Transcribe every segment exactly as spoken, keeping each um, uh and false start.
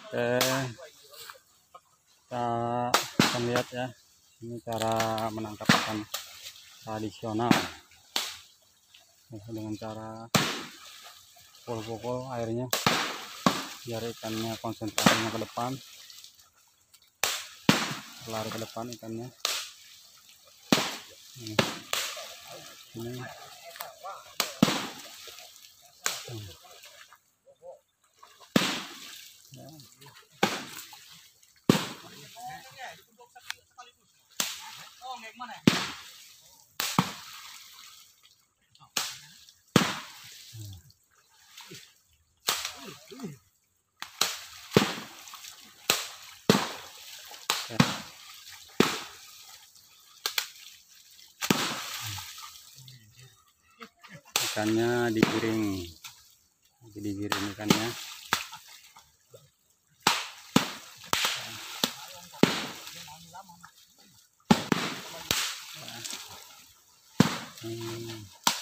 Oke, kita akan lihat ya, ini cara menangkap ikan tradisional dengan cara pukul-pukul airnya biar ikannya konsentrasinya ke depan, lari ke depan ikannya. Ini, ini. Hmm. Ya. Ya. Ikannya digiring, lagi digiring ikannya. Hmm.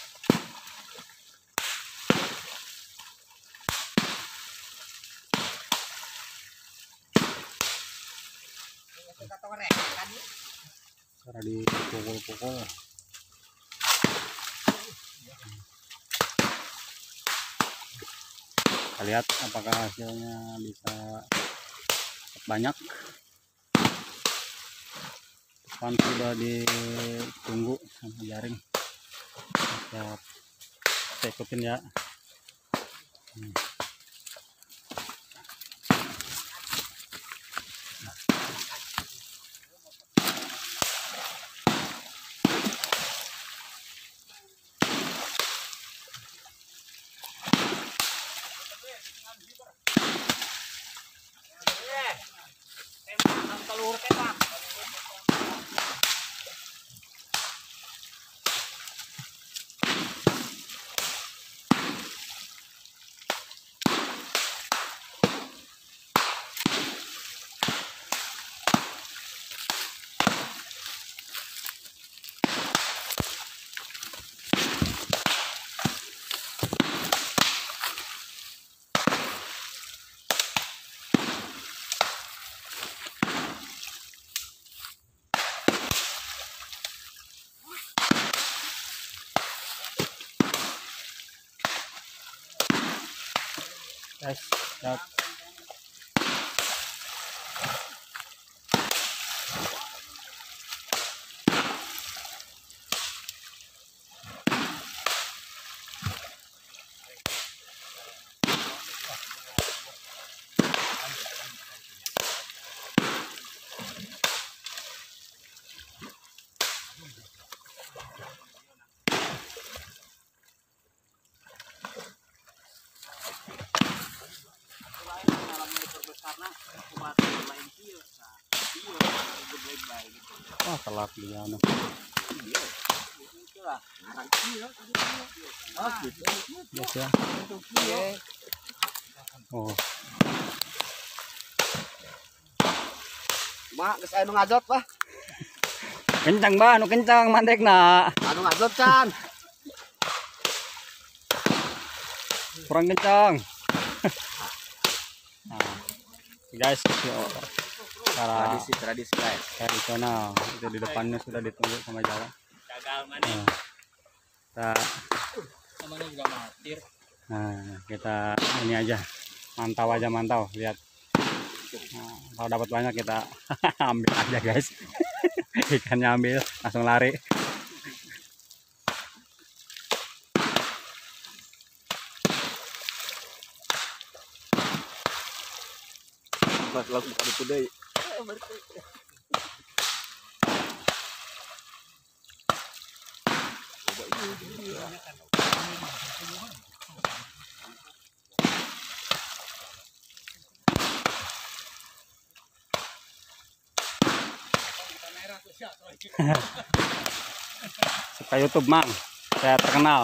Cara dipukul-pukul. Kita lihat apakah hasilnya bisa banyak. Depan sudah ditunggu sama jaring. Siap, kita ikutin ya. Hmm. Guys, lihat. Wah, telat dia anu. Yes, ya. Oh. Mak, geus anu ngajot, Pak. Kencang, Bah, anu kencang mandekna. Anu ngajot can. Kurang kencang. Nah, guys, yuk. Cara Tradisi tradisi guys. tradisional itu di depannya sudah ditunggu sama jalan. Nah, kita namanya juga matir. Nah, kita ini aja mantau aja mantau lihat. Nah, kalau dapat banyak kita ambil aja guys. Ikannya ambil langsung lari. Pas langsung buka itu deh. Suka YouTube Mang, saya terkenal.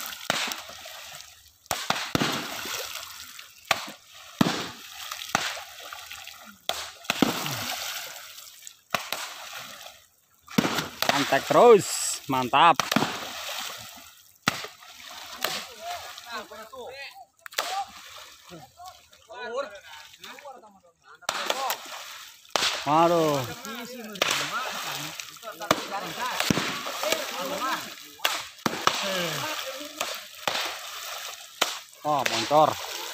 Antek terus, mantap. Aduh. Oh, motor.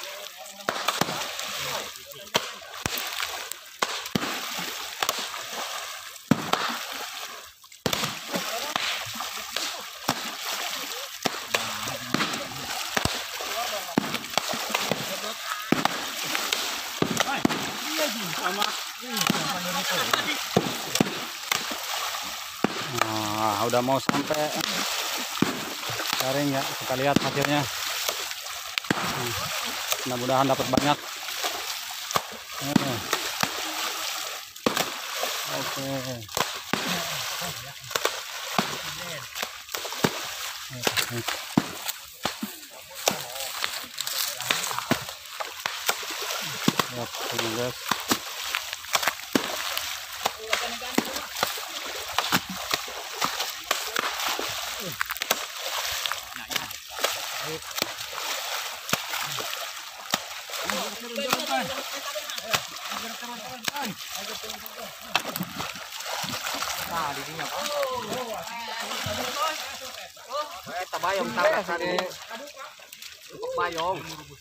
Nah, udah mau sampai garing ya, kita lihat hasilnya. Hmm, mudah-mudahan dapat banyak. Hmm. Oke. Lihat ini guys. Nah, di sini apa? Eh, tabayong tara sa ni. Untuk bayong.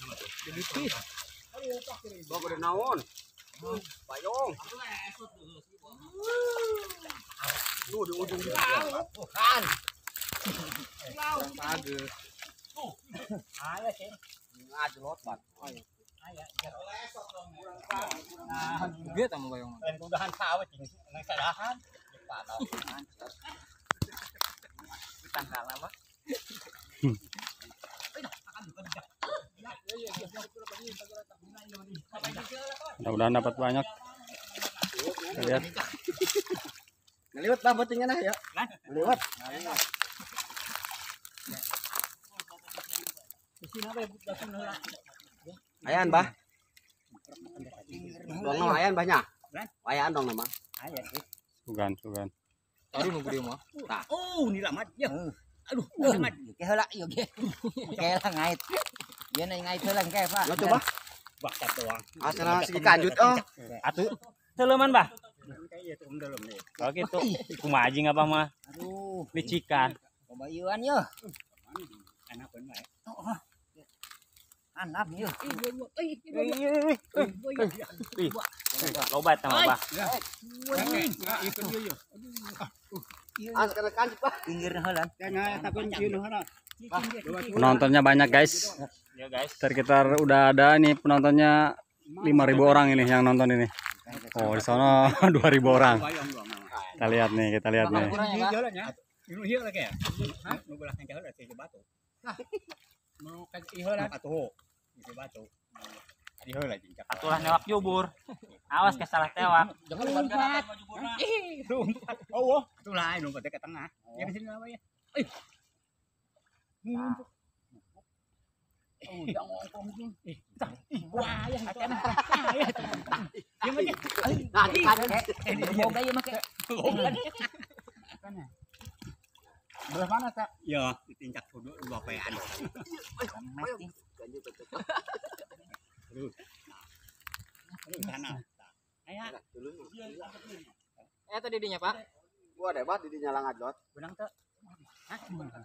Bago din naon. Bayong. Tuh di ujung di. Bukan. Pagi. Ayo sih. Ngajlot bat. Biar tamu bayong. Lain kudahan sawit ini nang sadahan. Patau. Tangkal apa? Mudah-mudahan dapat banyak. Kita lihat. Ngeliwat bah betingnya nah ya. Ngeliwat. Ayan bah. Dong no ayan bahnya. Ayan dong nama. Sugan, sugan. Taruh nunggu dia mah. Oh, ni lamat ya. Aduh, lamat. Kaya hala yo ke. Kaya lang ngait. Yan ay ngait lang kaya pa. Yo coba. Bakit doang. Asana sige kanjut oh. Atuh, teleman bah. Kalau gitu, kumaji ngapa mah? Aduh, Licikan. pabayuan yo. Anak pun mai. Anak yo. Lobat sama bah. Asana kanjut bah. Pinggir halan. Penontonnya banyak guys. Ya guys. Sekitar udah ada nih penontonnya lima ribu orang ini yang nonton ini. Oh, di sana dua ribu orang. Kita lihat nih, kita lihat nih. Ini hiyo lagi ya? Hah? Mau belah kan jauh dari batu. Mau kan iho lah atuh. Di batu. Iho lagi. Atulah newak jubur. Awas ke salah tewak. Jangan lompat. Oh, itu lah lompat ke tengah. Yang sini apa ya? Eh. Oh, jangan ngomong mungkin. Eh, wah, ya kana. Ya. Yang aja. Nah, kanjut. Eh, mau gaya make. Kana. Belah mana tak? Ya, ditinjak dulu dua pean. Kanjut cocok. Terus. Terus sana. Aya. Eh tadi dinya Pak. Gua ada bah di dinya ngajlot. Benang teu. Hah?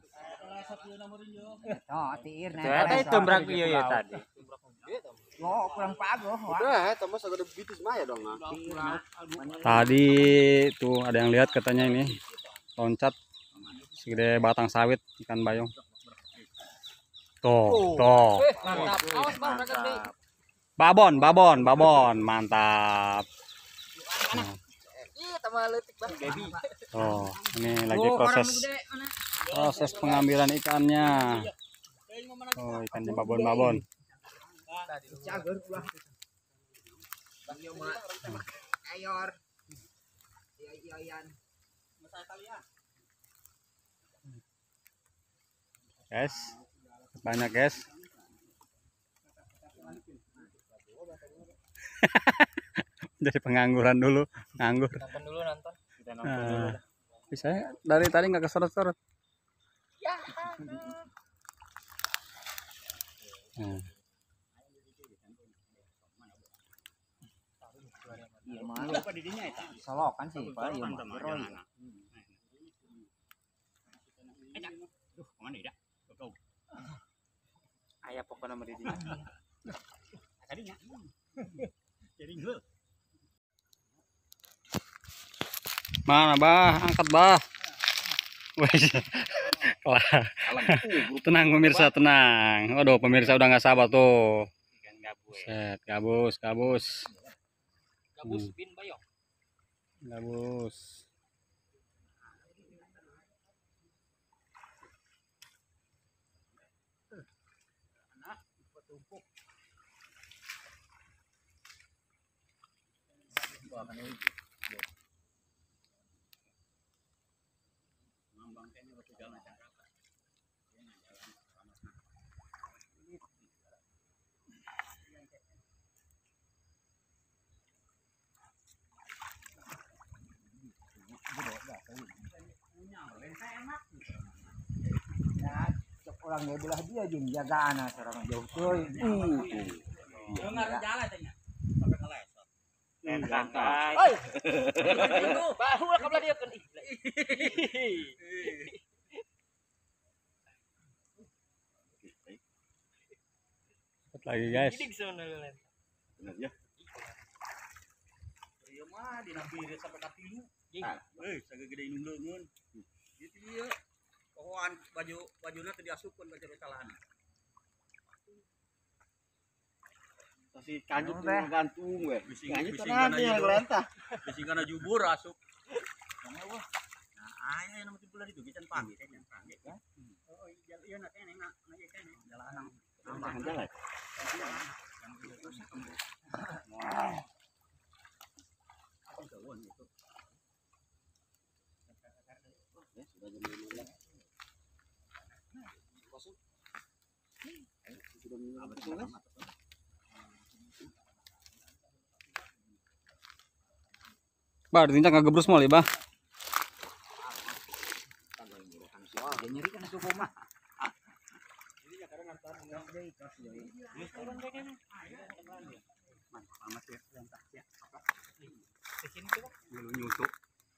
Oh, tiir nah. Ternyata itu berak iya ya tadi. Oh, kurang pago. Udah, temu sagede bitis mah ya dong. Nah. Tadi tuh ada yang lihat katanya ini loncat segede batang sawit ikan bayong. Tuh, tuh. Mantap. Awas Bang, raket deh. Babon, babon, babon, mantap. Nah, Ih, tambah leutik Bang. Baby. oh, ini lagi proses proses pengambilan ikannya. Oh, ikannya babon, babon. Cager ulah. Ayor. Iya-iyan. Guys, banyak guys. Jadi pengangguran dulu, nganggur. Nonton dulu nonton. Kita nonton dulu. Nah, bisa dari tadi nggak kesorot-sorot. Nah. Iya mah. Apa di dinya eta? Solokan sih, Pak. Iya mah. Roy. Duh, mana ida? Tuh. Aya pokona mah di dinya. Tadinya. Jadi heuh. Mana bah, angkat bah. Wes. Tenang pemirsa, tenang. Aduh, pemirsa udah nggak sabar tuh. Ikan gabus. Set, gabus, gabus. Gabus Hmm. bin bayong. Gabus. Orang dia belah dia jeung jaga anak serangan jauh teuy. Uh. Dengar jalan tanya. Santai. Oi. Itu baru lah kabelah dia kan. Set lagi guys. Ini sono lain. Bener ya. Ieu mah dina biri sampai ka tilu. Eh, sagede indung leungeun. Itu ieu. Pohoan baju bajuna teu diasupkeun ka jero calahan. Kasih kanjut gantung we. Bising Kanjut bising tenan kana dia jubur. gelentah. Bising kana jubur asup. Nah, aya nu timpul di dugitan pagi teh nya pagi. Oh, ieu na teh na na ieu teh jalan. Jangan jalan. Bah, ditinjak ngagebrus mall ya, bah. Dia nyeri kan cukup mah. Amat ya, lentah ya. Sini tuh. Lu nyusuk.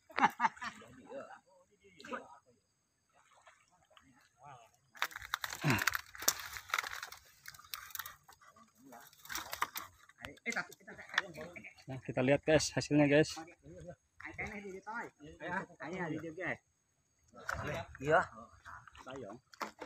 Nah, kita lihat guys hasilnya guys. Iya. Sayang.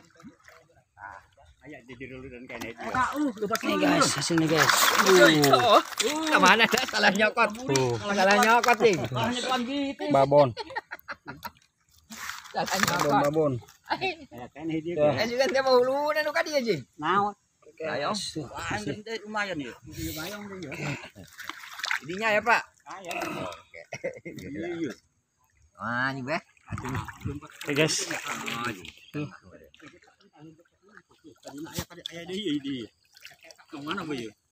Aya di dulu dan kene dia. Uh, lepas Nih guys, hasilnya guys. Oh, kemana dah salah nyokot. Tuh, Salah nyokot nih. babon, Salah babon, nyokot. babon. Aya kene dia. Tuh. Eh juga dia mau lu dan ka dia jeung. Naon? Ayo. Wah, teh lumayan ya. Lumayan dia. Idinya ya, Pak. Aya. Iya. Wah, ini beh. Oke guys. Tadi aya aya deui di. Ke mana we?